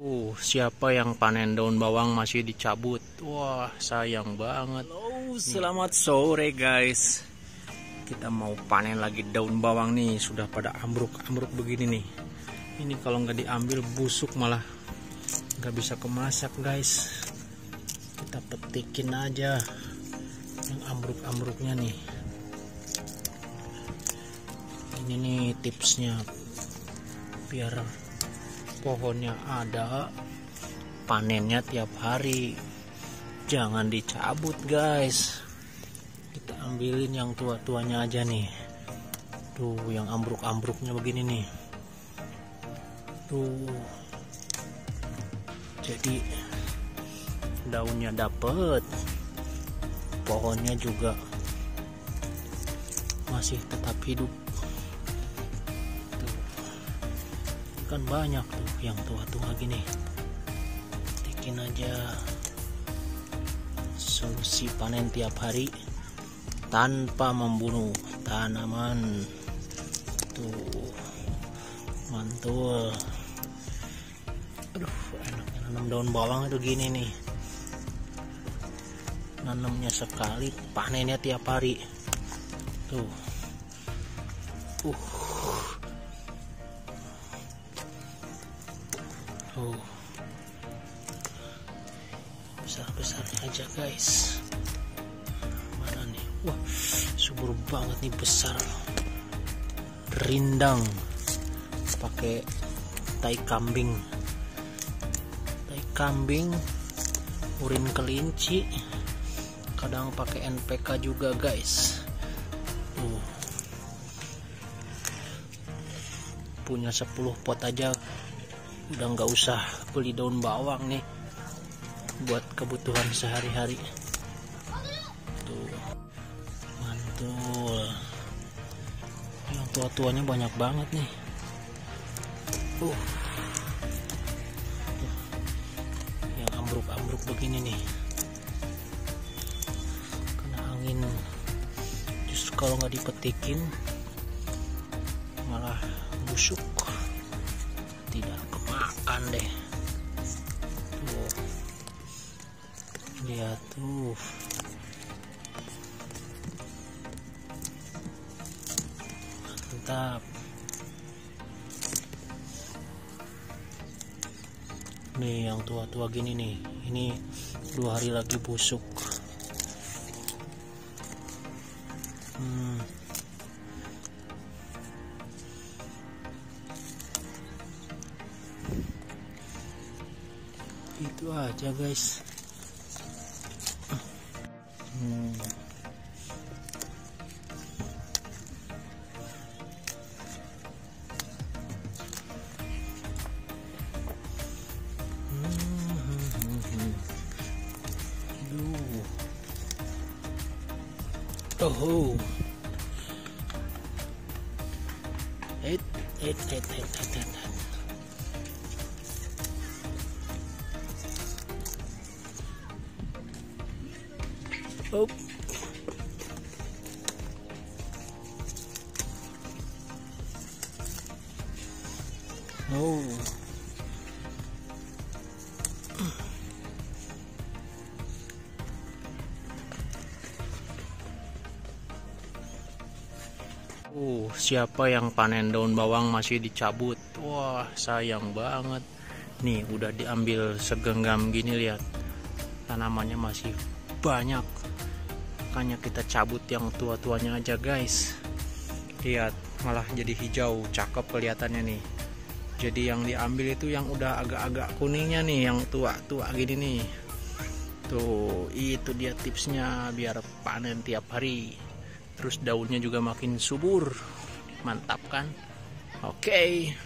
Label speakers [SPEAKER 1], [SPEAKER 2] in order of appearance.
[SPEAKER 1] Siapa yang panen daun bawang masih dicabut? Wah, sayang banget. Halo, selamat sore guys. Kita mau panen lagi daun bawang nih. Sudah pada ambruk-ambruk begini nih. Ini kalau nggak diambil busuk malah nggak bisa kemasak guys. Kita petikin aja yang ambruk-ambruknya nih. Ini nih tipsnya biar pohonnya ada, panennya tiap hari, jangan dicabut guys. Kita ambilin yang tua-tuanya aja nih. Tuh yang ambruk-ambruknya begini nih. Tuh, jadi daunnya dapet, pohonnya juga masih tetap hidup. Kan banyak tuh yang tua-tua gini. Bikin aja solusi panen tiap hari tanpa membunuh tanaman. Tuh mantul. Aduh, enaknya nanam daun bawang itu gini nih. Nanamnya sekali, panennya tiap hari. Tuh. Tuh, besar-besarnya aja guys. Mana nih? Wah, subur banget nih, besar. Rindang pakai tai kambing, urin kelinci, kadang pakai NPK juga guys. Tuh, punya 10 pot aja udah nggak usah beli daun bawang nih buat kebutuhan sehari-hari. Tuh mantul, yang tua-tuanya banyak banget nih. Tuh, yang ambruk-ambruk begini nih kena angin, justru kalau nggak dipetikin malah busuk, tidak kemakan deh. Tuh, lihat tuh, mantap. Nih yang tua-tua gini nih, ini 2 hari lagi busuk. Itu aja guys. Oh, oh. Oh. Siapa yang panen daun bawang masih dicabut? Wah, sayang banget. Nih, udah diambil segenggam gini, lihat. Tanamannya masih banyak. Makanya kita cabut yang tua-tuanya aja, guys. Lihat, malah jadi hijau, cakep kelihatannya nih. Jadi yang diambil itu yang udah agak-agak kuningnya nih, yang tua-tua gini nih. Tuh, itu dia tipsnya biar panen tiap hari. Terus daunnya juga makin subur. Mantap kan? Oke.